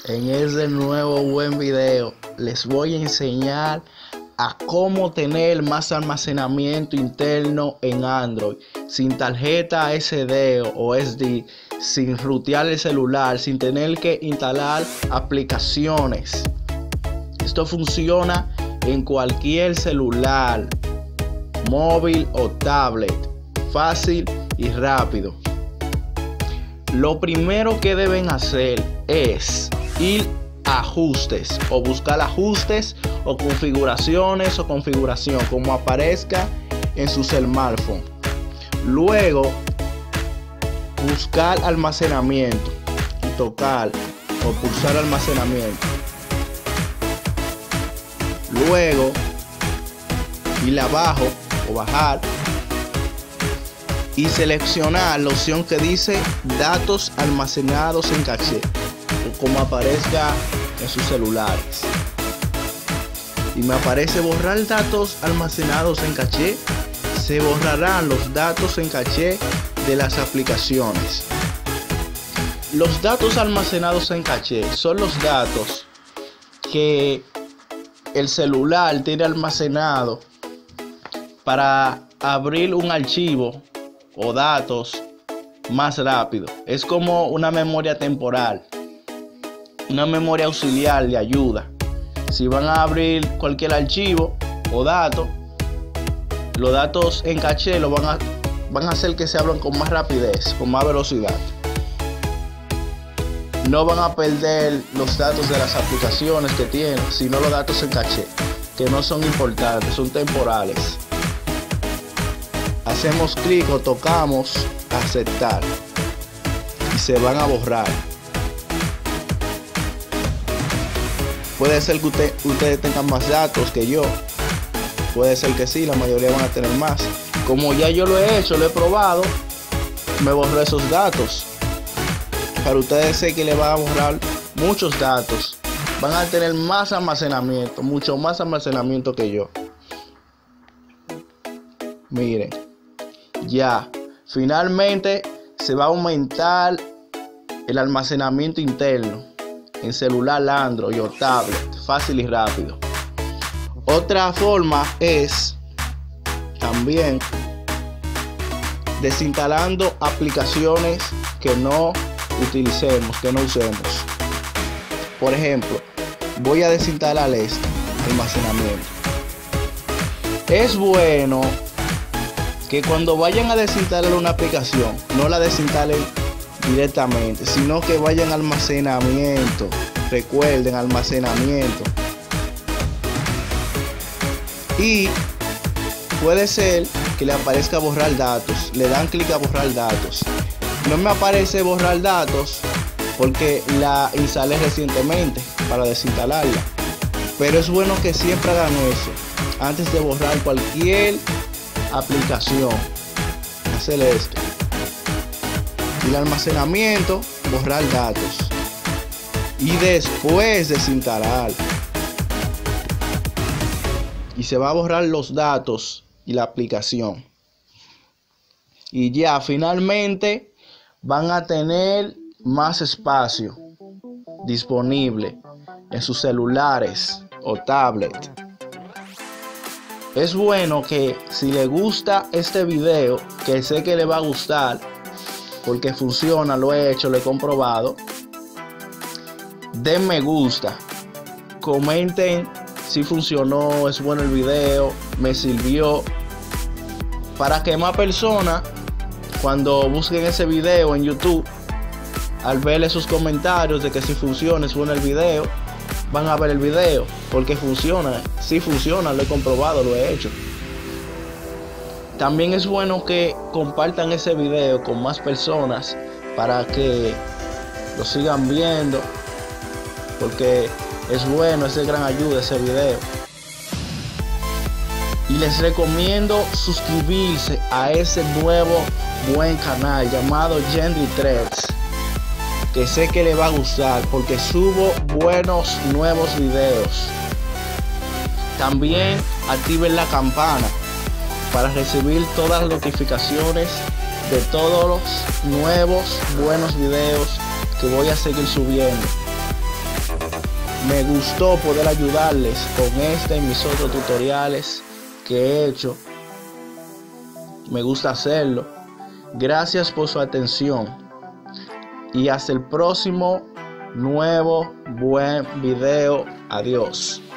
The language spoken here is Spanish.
En este nuevo buen video les voy a enseñar a cómo tener más almacenamiento interno en Android sin tarjeta SD o SD, sin rutear el celular, sin tener que instalar aplicaciones. Esto funciona en cualquier celular, móvil o tablet, fácil y rápido. Lo primero que deben hacer es ir a ajustes o buscar ajustes o configuración como aparezca en su smartphone. Luego buscar almacenamiento y tocar o pulsar almacenamiento. Luego ir abajo o bajar y seleccionar la opción que dice datos almacenados en caché, o como aparezca en sus celulares. Y me aparece borrar datos almacenados en caché. Se borrarán los datos en caché de las aplicaciones. Los datos almacenados en caché son los datos que el celular tiene almacenado para abrir un archivo o datos más rápido. Es como una memoria temporal, una memoria auxiliar de ayuda. Si van a abrir cualquier archivo o dato, los datos en caché van a hacer que se abran con más rapidez, con más velocidad. No van a perder los datos de las aplicaciones que tienen, sino los datos en caché, que no son importantes, son temporales. Hacemos clic o tocamos aceptar y se van a borrar. Puede ser que ustedes tengan más datos que yo, puede ser que sí, la mayoría van a tener más. Como ya yo lo he hecho, lo he probado, me borré esos datos. Para ustedes sé que le van a borrar muchos datos, van a tener más almacenamiento, mucho más almacenamiento que yo. Miren, ya finalmente se va a aumentar el almacenamiento interno en celular Android o tablet, fácil y rápido. Otra forma es también desinstalando aplicaciones que no utilicemos, que no usemos. Por ejemplo, voy a desinstalar este almacenamiento. Es bueno que cuando vayan a desinstalar una aplicación, no la desinstalen directamente, sino que vayan a almacenamiento. Recuerden, almacenamiento. Y puede ser que le aparezca borrar datos. Le dan clic a borrar datos. No me aparece borrar datos porque la instalé recientemente para desinstalarla. Pero es bueno que siempre hagan eso antes de borrar cualquier aplicación. Hacer esto. Y el almacenamiento, borrar datos. Y después desinstalar. Y se va a borrar los datos y la aplicación. Y ya finalmente van a tener más espacio disponible en sus celulares o tablet. Es bueno que si le gusta este video, que sé que le va a gustar porque funciona, lo he hecho, lo he comprobado, den me gusta, comenten si funcionó, es bueno el video, me sirvió, para que más personas cuando busquen ese video en YouTube, al verle sus comentarios de que si funciona, es bueno el video, van a ver el video porque funciona. Si funciona, lo he comprobado, lo he hecho. También es bueno que compartan ese video con más personas para que lo sigan viendo, porque es bueno, es de gran ayuda ese video. Y les recomiendo suscribirse a ese nuevo buen canal llamado Gentry Threads, que sé que le va a gustar porque subo buenos nuevos videos. También activen la campana para recibir todas las notificaciones de todos los nuevos buenos videos que voy a seguir subiendo. Me gustó poder ayudarles con este y mis otros tutoriales que he hecho. Me gusta hacerlo. Gracias por su atención. Y hasta el próximo nuevo buen video. Adiós.